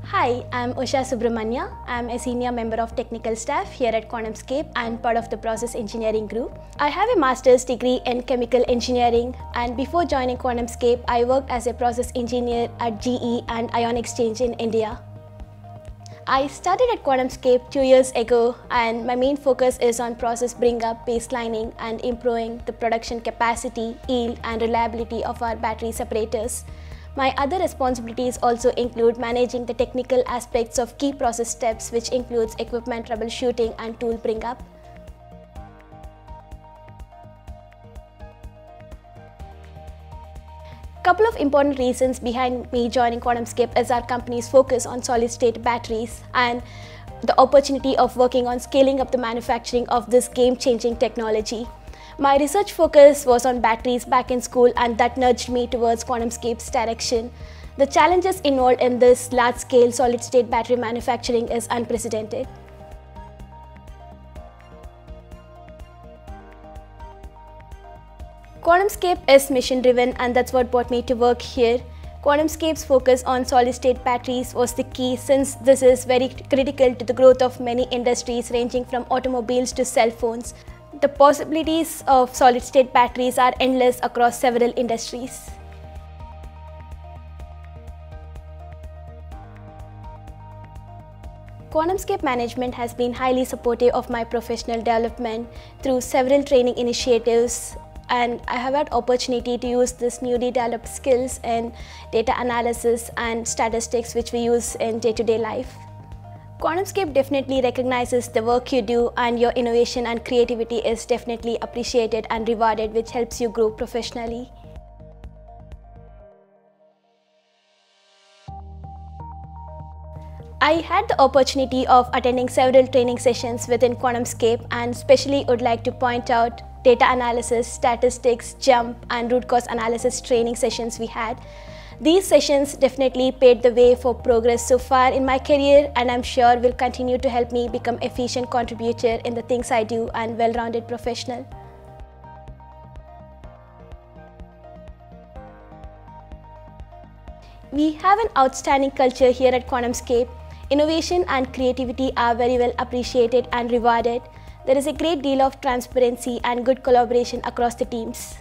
Hi, I'm Usha Subramanya. I'm a senior member of technical staff here at QuantumScape and part of the process engineering group. I have a master's degree in chemical engineering, and before joining QuantumScape, I worked as a process engineer at GE and Ion Exchange in India. I started at QuantumScape 2 years ago, and my main focus is on process bring-up, baselining, and improving the production capacity, yield, and reliability of our battery separators. My other responsibilities also include managing the technical aspects of key process steps, which includes equipment troubleshooting and tool bring-up. Couple of important reasons behind me joining QuantumScape is our company's focus on solid-state batteries and the opportunity of working on scaling up the manufacturing of this game-changing technology. My research focus was on batteries back in school, and that nudged me towards QuantumScape's direction. The challenges involved in this large-scale solid-state battery manufacturing is unprecedented. QuantumScape is mission-driven, and that's what brought me to work here. QuantumScape's focus on solid-state batteries was the key, since this is very critical to the growth of many industries ranging from automobiles to cell phones. The possibilities of solid-state batteries are endless across several industries. QuantumScape management has been highly supportive of my professional development through several training initiatives, and I have had opportunity to use this newly developed skills in data analysis and statistics, which we use in day-to-day life. QuantumScape definitely recognizes the work you do, and your innovation and creativity is definitely appreciated and rewarded, which helps you grow professionally. I had the opportunity of attending several training sessions within QuantumScape, and especially would like to point out data analysis, statistics, jump, and root cause analysis training sessions we had. These sessions definitely paved the way for progress so far in my career, and I'm sure will continue to help me become an efficient contributor in the things I do and well-rounded professional. We have an outstanding culture here at QuantumScape. Innovation and creativity are very well appreciated and rewarded. There is a great deal of transparency and good collaboration across the teams.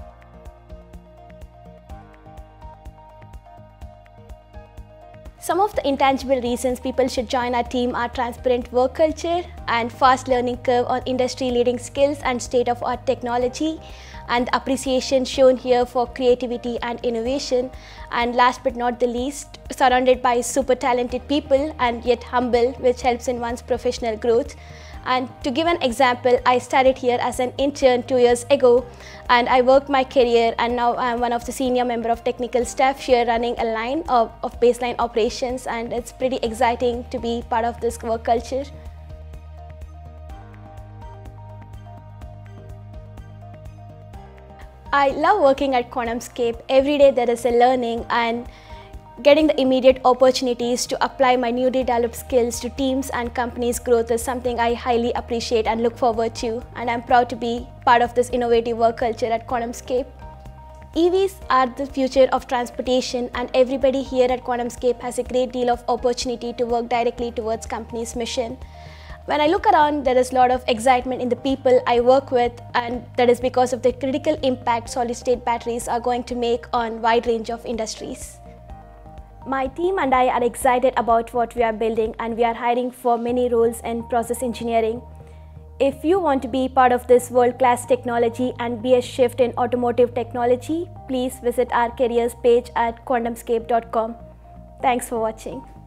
Some of the intangible reasons people should join our team are transparent work culture and fast learning curve on industry-leading skills and state-of-art technology, and appreciation shown here for creativity and innovation, and last but not the least, surrounded by super talented people and yet humble, which helps in one's professional growth. And to give an example, I started here as an intern 2 years ago, and I worked my career, and now I'm one of the senior member of technical staff here running a line of baseline operations, and it's pretty exciting to be part of this work culture. I love working at QuantumScape. Every day there is a learning, and getting the immediate opportunities to apply my newly developed skills to teams and companies' growth is something I highly appreciate and look forward to, and I'm proud to be part of this innovative work culture at QuantumScape. EVs are the future of transportation, and everybody here at QuantumScape has a great deal of opportunity to work directly towards company's mission. When I look around, there is a lot of excitement in the people I work with, and that is because of the critical impact solid-state batteries are going to make on a wide range of industries. My team and I are excited about what we are building, and we are hiring for many roles in process engineering. If you want to be part of this world-class technology and be a shift in automotive technology, please visit our careers page at quantumscape.com. Thanks for watching.